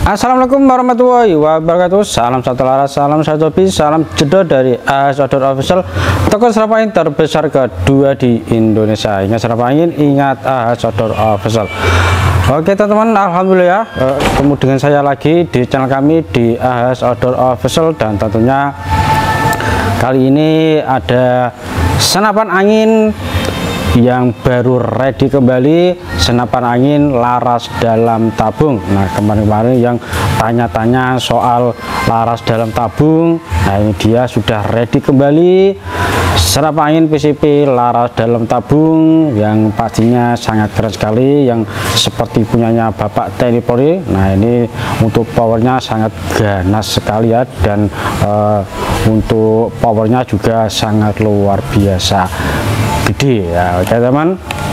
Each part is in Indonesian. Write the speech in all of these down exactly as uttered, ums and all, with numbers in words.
Assalamualaikum warahmatullahi wabarakatuh. Salam satu laras, salam satu hobi, salam jedor dari A H Outdoor Official, toko serap angin terbesar kedua di Indonesia. Ingat serap angin, ingat A H Outdoor Official. Oke teman-teman, alhamdulillah eh, ketemu dengan saya lagi di channel kami di A H Outdoor Official, dan tentunya kali ini ada senapan angin yang baru ready kembali, senapan angin laras dalam tabung. Nah, kemarin-kemarin yang tanya-tanya soal laras dalam tabung, nah ini dia sudah ready kembali, senapan angin P C P laras dalam tabung yang pastinya sangat keren sekali, yang seperti punyanya Bapak T N I Polri. Nah, ini untuk powernya sangat ganas sekali ya, dan uh, untuk powernya juga sangat luar biasa gede ya. Oke teman,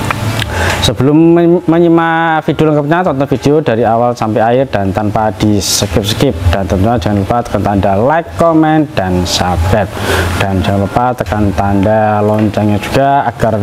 sebelum menyimak video lengkapnya, tonton video dari awal sampai akhir dan tanpa di skip-skip, dan tentunya jangan lupa tekan tanda like, comment, dan subscribe, dan jangan lupa tekan tanda loncengnya juga agar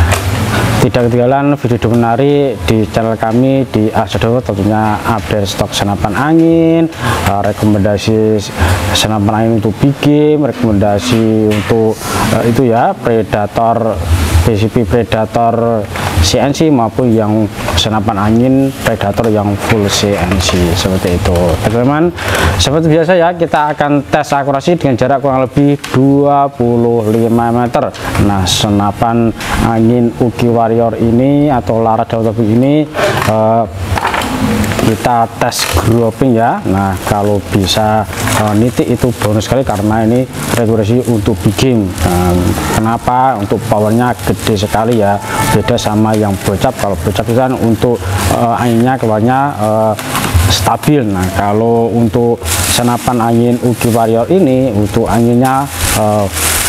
tidak ketinggalan video menarik di channel kami di A H Outdoor. Tentunya update stok senapan angin, rekomendasi senapan angin untuk big game, rekomendasi untuk uh, itu ya predator P C P predator C N C maupun yang senapan angin predator yang full C N C seperti itu. Teman-teman, seperti biasa ya, kita akan tes akurasi dengan jarak kurang lebih dua puluh lima meter. Nah, senapan angin Uki Warrior ini atau laras dalam tabung ini uh, kita tes grouping ya. Nah, kalau bisa uh, nitik itu bonus sekali karena ini rekomendasi untuk big game. Nah, kenapa? Untuk powernya gede sekali ya, beda sama yang bocap. Kalau bocap itu kan untuk uh, anginnya keluarnya uh, stabil. Nah, kalau untuk senapan angin Uki Warrior ini untuk anginnya uh,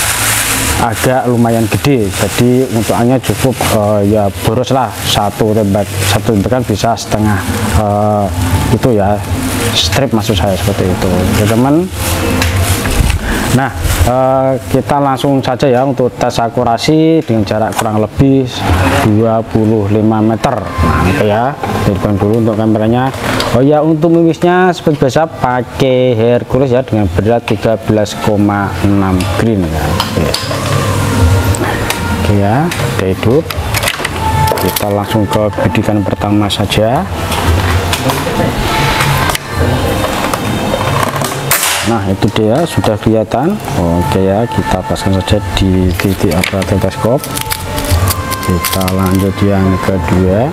agak lumayan gede, jadi untuk anginnya cukup uh, ya boros lah, satu tembak satu tembakan bisa setengah uh, itu ya, strip maksud saya seperti itu ya teman. Nah, uh, kita langsung saja ya untuk tes akurasi dengan jarak kurang lebih dua puluh lima meter. Nah, oke ya, hidupkan dulu untuk kameranya. Oh ya, untuk mimisnya seperti biasa pakai Hercules ya, dengan berat tiga belas koma enam green ya. Oke. Oke ya, udah hidup. Kita langsung ke bidikan pertama saja. Nah, itu dia sudah kelihatan. Oke ya, kita pasang saja di titik operator teleskop. Kita lanjut yang kedua.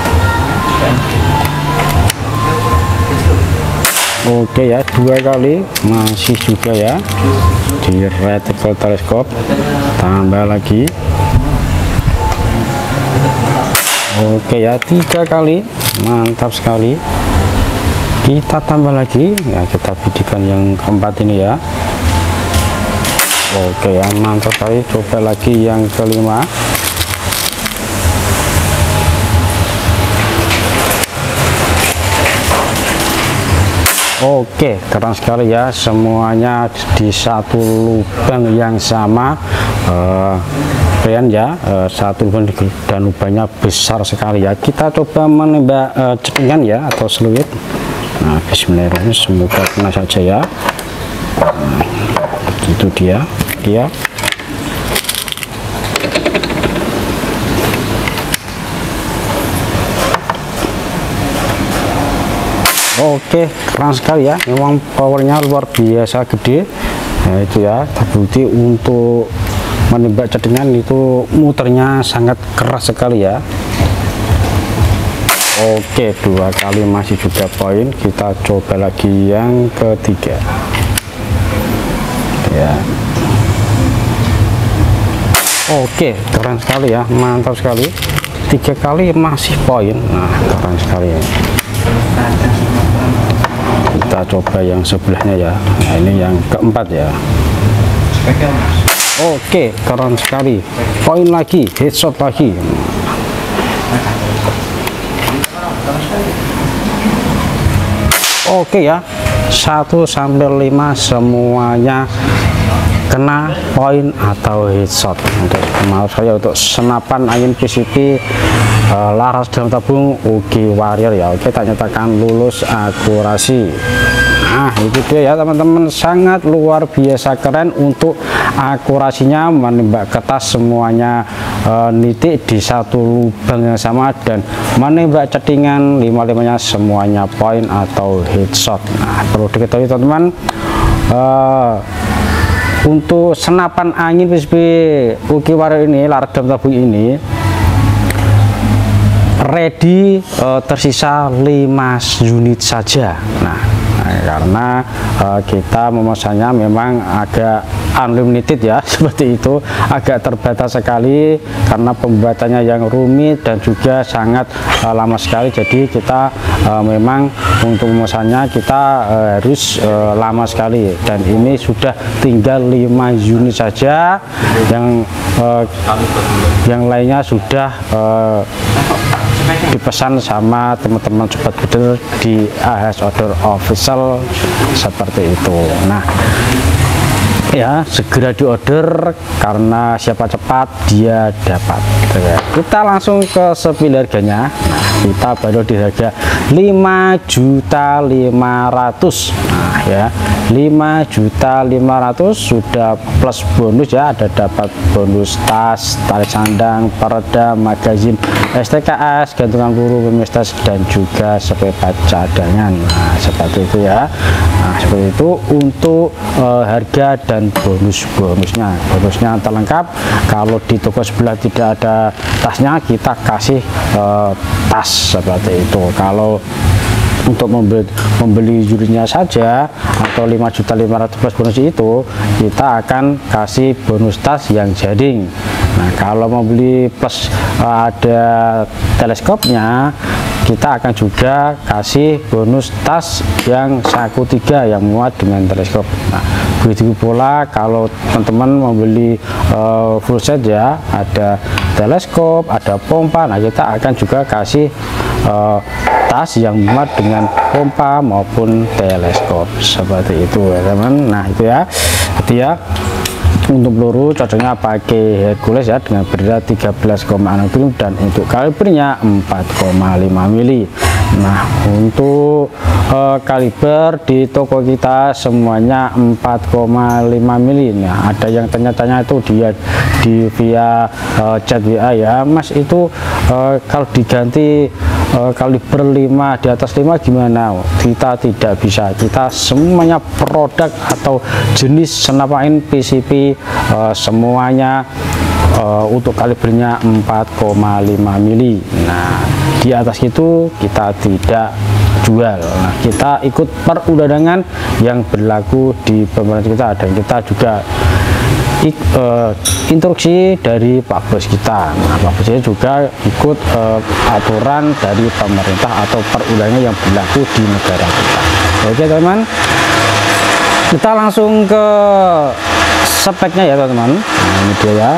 Oke ya, dua kali masih juga ya di reticle teleskop. Tambah lagi. Oke ya, tiga kali, mantap sekali. Kita tambah lagi ya, kita bidikan yang keempat ini ya. Oke ya, mantap sekali. Coba lagi yang kelima. Oke, keren sekali ya, semuanya di satu lubang yang sama. uh, keren ya, uh, satu lubang dan lubangnya besar sekali ya. Kita coba menembak uh, cetingan ya, atau seluit. Nah, bismillahirrahmanirrahim, semoga kena saja ya. Nah, itu dia dia Oke, keren sekali ya, memang powernya luar biasa gede. Nah, itu ya, terbukti untuk menembak cetingan itu muternya sangat keras sekali ya. Oke, dua kali masih juga poin. Kita coba lagi yang ketiga ya. Oke, keren sekali ya, mantap sekali. Tiga kali masih poin. Nah, keren sekali ya. Kita coba yang sebelahnya ya. Nah, ini yang keempat ya. Oke, keren sekali, poin lagi, headshot lagi. Oke ya, satu sampai lima semuanya kena poin atau headshot. Untuk maaf saya untuk senapan angin P C P uh, laras dalam tabung Uki Warrior ya. Oke, tak nyatakan lulus akurasi. Nah itu dia ya teman-teman, sangat luar biasa keren untuk akurasinya, menembak kertas semuanya e, nitik di satu lubang yang sama, dan menembak cettingan lima-limanya semuanya poin atau headshot. Nah perlu diketahui teman-teman, e, untuk senapan angin P C B Uki Warrior ini, laras dalam tabung ini ready, e, tersisa lima unit saja. Nah karena uh, kita memesannya memang agak unlimited ya, seperti itu, agak terbatas sekali karena pembuatannya yang rumit dan juga sangat uh, lama sekali. Jadi kita uh, memang untuk memesannya kita uh, harus uh, lama sekali, dan ini sudah tinggal lima unit saja, yang uh, yang lainnya sudah uh, dipesan sama teman-teman sobat builder di A H Outdoor Official seperti itu. Nah ya, segera diorder karena siapa cepat dia dapat. Kita langsung ke spill harganya. Nah, kita baru di harga lima juta lima ratus ribu. Nah ya, lima juta lima ratus ribu sudah plus bonus ya, ada dapat bonus tas, tarik sandang, peredam, magazin, S T K S, gantungan peluru, pemistas, dan juga sepepat cadangan. Nah seperti itu ya. Nah seperti itu untuk uh, harga dan bonus-bonusnya. Bonusnya terlengkap. Kalau di toko sebelah tidak ada tasnya, kita kasih uh, tas seperti itu. Kalau untuk membeli, membeli jurinya saja atau lima juta lima ratus ribu plus bonus itu, kita akan kasih bonus tas yang jading. Nah kalau membeli plus uh, ada teleskopnya, kita akan juga kasih bonus tas yang saku tiga yang muat dengan teleskop. Nah begitu pula kalau teman-teman membeli uh, full set ya, ada teleskop, ada pompa, nah kita akan juga kasih uh, tas yang muat dengan pompa maupun teleskop seperti itu ya teman. Nah itu ya, itu ya. Untuk peluru cocoknya pakai Hercules ya, dengan berat tiga belas koma enam gram dan untuk kalibernya empat koma lima mili. Nah untuk uh, kaliber di toko kita semuanya empat koma lima mili. Nah ada yang tanya-tanya itu dia di via uh, chat W A ya, Mas itu uh, kalau diganti uh, kaliber lima, di atas lima gimana? Kita tidak bisa, kita semuanya produk atau jenis senapan P C B uh, semuanya uh, untuk kalibernya empat koma lima mili. Nah di atas itu kita tidak jual. Nah kita ikut perundangan yang berlaku di pemerintah kita, dan kita juga ik, uh, instruksi dari Pak Bos kita. Nah Pak Bosnya juga ikut uh, aturan dari pemerintah atau perundangan yang berlaku di negara kita. Oke teman, kita langsung ke speknya ya teman-teman. Nah ini dia ya,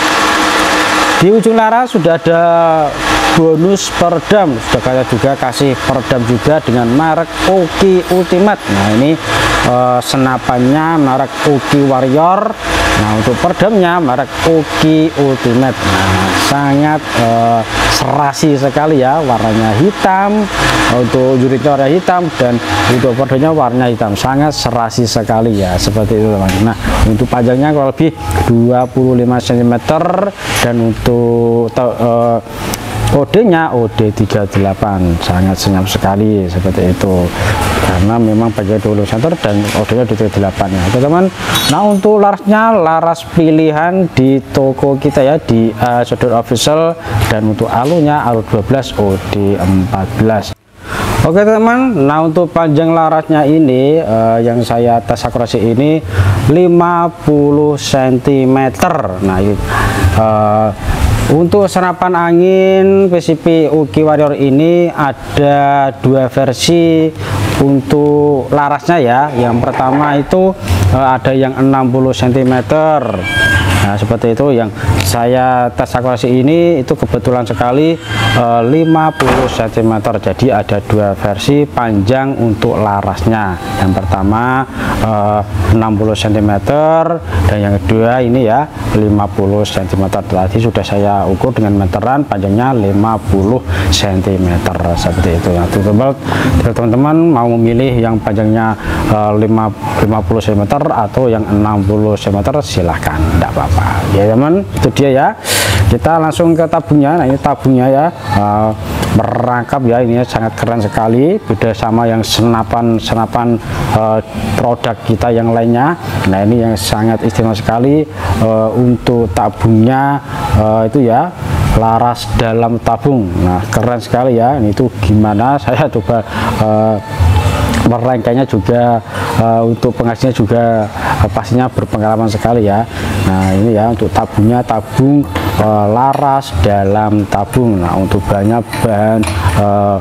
di ujung laras sudah ada bonus peredam, sudah kita juga kasih peredam juga dengan merek Uki Ultimate. Nah ini uh, senapannya merek Uki Warrior. Nah untuk peredamnya merek Uki Ultimate. Nah sangat uh, serasi sekali ya, warnanya hitam, untuk unitnya warna hitam, dan untuk peredamnya warna hitam, sangat serasi sekali ya, seperti itu teman. Nah untuk panjangnya kurang lebih dua puluh lima sentimeter, dan untuk uh, O D-nya O D tiga puluh delapan, sangat senyap sekali seperti itu, karena memang panjang dua puluh sentimeter dan O D-nya tiga puluh delapan ya teman. Nah untuk larasnya, laras pilihan di toko kita ya, di A H Outdoor Official, dan untuk alunya alu dua belas O D empat belas. Oke teman, nah untuk panjang larasnya ini uh, yang saya tes akurasi ini lima puluh sentimeter. Nah ini uh, untuk senapan angin P C B Uki Warrior ini ada dua versi untuk larasnya ya. Yang pertama itu uh, ada yang enam puluh sentimeter. Nah, seperti itu yang saya tes akurasi ini itu kebetulan sekali eh, lima puluh sentimeter. Jadi ada dua versi panjang untuk larasnya. Yang pertama eh, enam puluh sentimeter dan yang kedua ini ya lima puluh sentimeter. Tadi sudah saya ukur dengan meteran, panjangnya lima puluh sentimeter seperti itu ya. Teman-teman mau memilih yang panjangnya eh, lima puluh sentimeter atau yang enam puluh sentimeter silahkan, tidak apa-apa ya teman. Itu dia ya, kita langsung ke tabungnya. Nah ini tabungnya ya, uh, merangkap ya, ini sangat keren sekali, beda sama yang senapan-senapan uh, produk kita yang lainnya. Nah ini yang sangat istimewa sekali uh, untuk tabungnya uh, itu ya, laras dalam tabung. Nah keren sekali ya, ini tuh gimana saya coba uh, merangkainya juga uh, untuk penghasilnya juga uh, pastinya berpengalaman sekali ya. Nah ini ya untuk tabungnya, tabung uh, laras dalam tabung. Nah untuk bahannya bahan uh,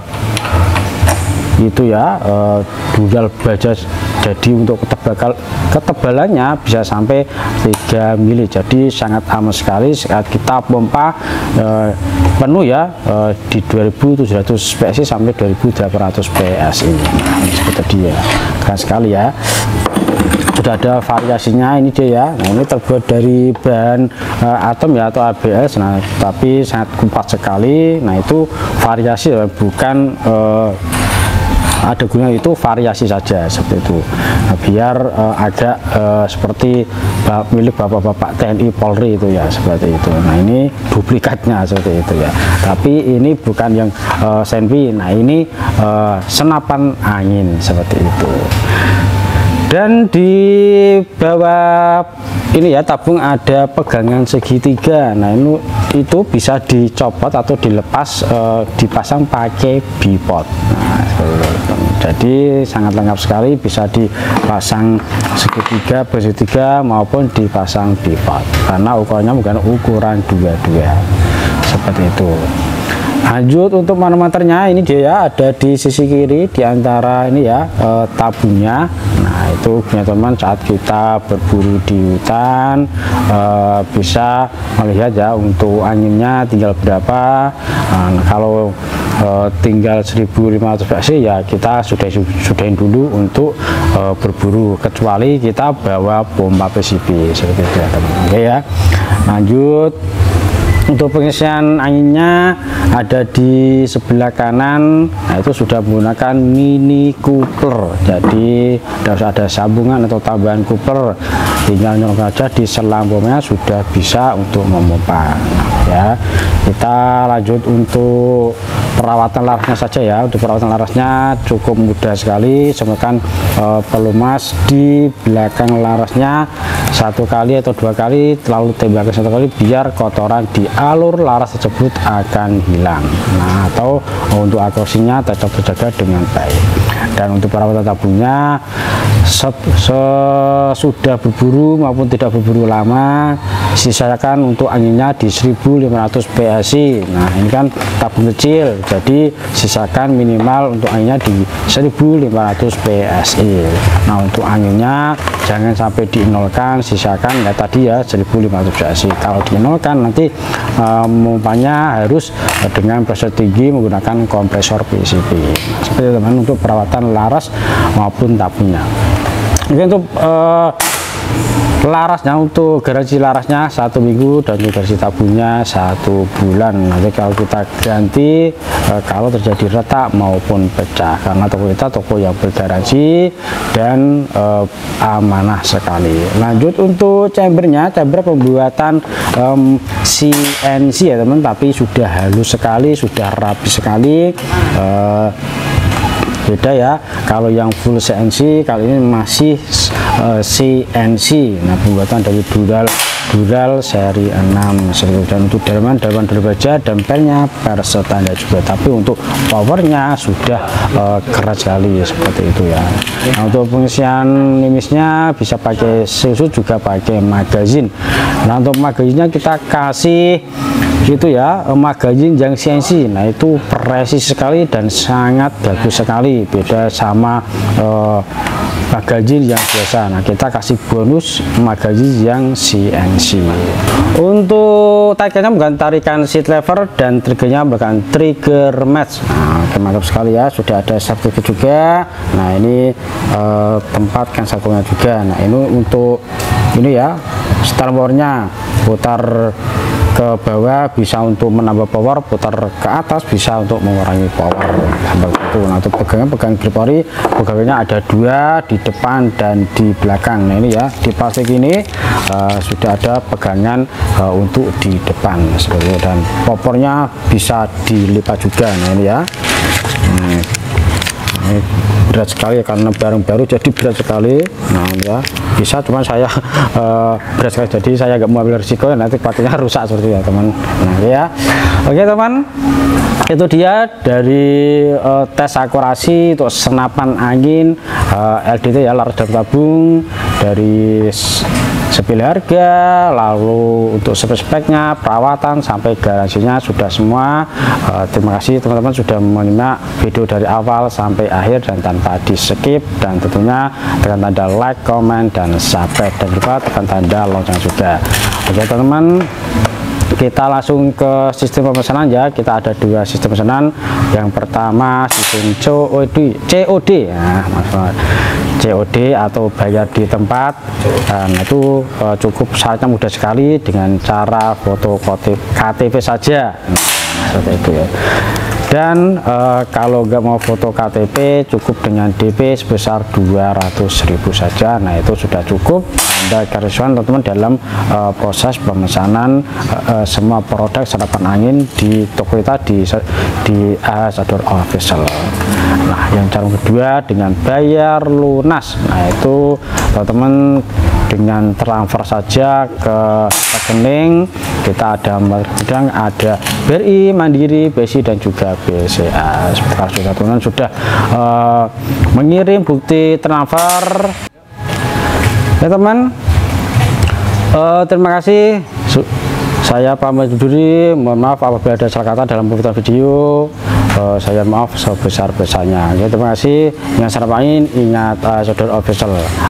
itu ya uh, dural baja. Jadi untuk ketebal ketebalannya bisa sampai tiga mili, jadi sangat aman sekali saat kita pompa eh, penuh ya, eh, di dua ribu tujuh ratus P S I sampai dua ribu delapan ratus P S I. Nah, seperti dia, keren sekali ya. Sudah ada variasinya ini dia ya. Nah ini terbuat dari bahan uh, atom ya atau A B S. Nah tapi sangat kuat sekali. Nah itu variasi ya, bukan uh, ada guna, itu variasi saja seperti itu. Nah, biar uh, agak uh, seperti uh, milik bapak-bapak T N I Polri itu ya, seperti itu. Nah ini duplikatnya seperti itu ya, tapi ini bukan yang uh, senpi. Nah ini uh, senapan angin seperti itu. Dan di bawah ini ya tabung ada pegangan segitiga. Nah ini itu bisa dicopot atau dilepas, eh, dipasang pakai bipod. Nah, jadi sangat lengkap sekali, bisa dipasang segitiga, bersegitiga maupun dipasang bipod karena ukurannya bukan ukuran dua-dua seperti itu. Lanjut untuk manometernya, ini dia ya, ada di sisi kiri di antara ini ya e, tabungnya. Nah itu teman-teman saat kita berburu di hutan e, bisa melihat ya untuk anginnya tinggal berapa. Nah, kalau e, tinggal seribu lima ratus P S I ya kita sudah sudahin dulu untuk e, berburu, kecuali kita bawa pompa P C B seperti itu ya teman. Oke ya, lanjut. Untuk pengisian anginnya ada di sebelah kanan. Nah itu sudah menggunakan mini coupler, jadi tidak usah ada sambungan atau tambahan coupler, tinggal nyolong aja di selang bomnya sudah bisa untuk memompa ya. Kita lanjut untuk perawatan larasnya saja ya. Untuk perawatan larasnya cukup mudah sekali, semprotkan e, pelumas di belakang larasnya satu kali atau dua kali, lalu tembakan satu kali biar kotoran di alur laras tersebut akan hilang. Nah atau untuk akurasinya tetap terjaga dengan baik. Dan untuk perawatan tabungnya sesudah berburu maupun tidak berburu lama, sisakan untuk anginnya di seribu lima ratus P S I. Nah ini kan tabung kecil, jadi sisakan minimal untuk anginnya di seribu lima ratus P S I. Nah untuk anginnya jangan sampai dinolkan, sisakan ya tadi ya seribu lima ratus P S I. Kalau dinolkan nanti um, pompanya harus dengan pressure tinggi menggunakan kompresor P C B. Seperti itu teman untuk perawatan laras maupun tabungnya. Ini untuk uh, larasnya, untuk garansi larasnya satu minggu dan untuk garansi tabungnya satu bulan. Nanti kalau kita ganti e, kalau terjadi retak maupun pecah, karena toko kita toko yang bergaransi dan e, amanah sekali. Lanjut untuk chambernya, chamber pembuatan um, C N C ya teman, tapi sudah halus sekali, sudah rapi sekali. E, beda ya, kalau yang full C N C kali ini masih uh, C N C. Nah pembuatan dari dural dural seri enam seperti. Dan untuk dalaman dalaman berbaja dan pelnya per standar juga, tapi untuk powernya sudah uh, keras sekali seperti itu ya. Nah untuk pengisian limisnya bisa pakai susu, juga pakai magazin. Nah untuk magazinnya kita kasih gitu ya, magazin yang C N C. Nah itu presis sekali dan sangat bagus sekali, beda sama uh, magazin yang biasa. Nah, kita kasih bonus magazin yang C N C. Untuk tarikannya bukan tarikan seat lever dan triggernya bukan trigger match. Nah, mantap sekali ya, sudah ada satu juga. Nah, ini eh, tempat cancel juga. Nah, ini untuk ini ya, start powernya putar ke bawah bisa untuk menambah power, putar ke atas bisa untuk mengurangi power. Seperti itu. Nah, untuk pegangan pegang grip ori, pegangannya ada dua di depan dan di belakang. Nah, ini ya, di plastik ini uh, sudah ada pegangan uh, untuk di depan seperti itu, dan popornya bisa dilipat juga. Nah, ini ya. Hmm. Ini berat sekali ya, karena barang baru jadi berat sekali. Nah, ya bisa, cuman saya uh, berat sekali, jadi saya nggak mau ambil risiko nanti pakainya rusak seperti itu ya teman. Nah ya, oke teman, itu dia dari uh, tes akurasi untuk senapan angin uh, L D T ya, laras dalam tabung, dari sepil harga, lalu untuk spek-speknya, perawatan sampai garansinya sudah semua. Uh, terima kasih teman-teman sudah menyimak video dari awal sampai akhir dan tanpa di skip, dan tentunya tekan tanda like, comment, dan subscribe, dan juga tekan tanda lonceng juga. Oke teman-teman, kita langsung ke sistem pemesanan ya. Kita ada dua sistem pemesanan. Yang pertama sistem C O D, C O D nah, C O D atau bayar di tempat. Dan itu uh, cukup syaratnya mudah sekali, dengan cara foto K T P saja. Nah, seperti itu ya. Dan uh, kalau nggak mau foto K T P, cukup dengan D P sebesar dua ratus ribu saja. Nah, itu sudah cukup Anda gariskan teman-teman dalam uh, proses pemesanan uh, uh, semua produk senapan angin di toko kita di di A H Outdoor Official. Nah, yang cara kedua dengan bayar lunas. Nah, itu teman-teman dengan transfer saja ke rekening kita, ada bidang ada B R I, Mandiri, B S I, dan juga B C A. Seperti sudah teman sudah uh, mengirim bukti transfer ya teman. Uh, terima kasih. Saya pamit diri, mohon maaf apabila ada salah kata dalam pembuatan video. Uh, saya maaf sebesar-besarnya. Ya, terima kasih. Yang selamat main, ingat uh, Outdoor Official.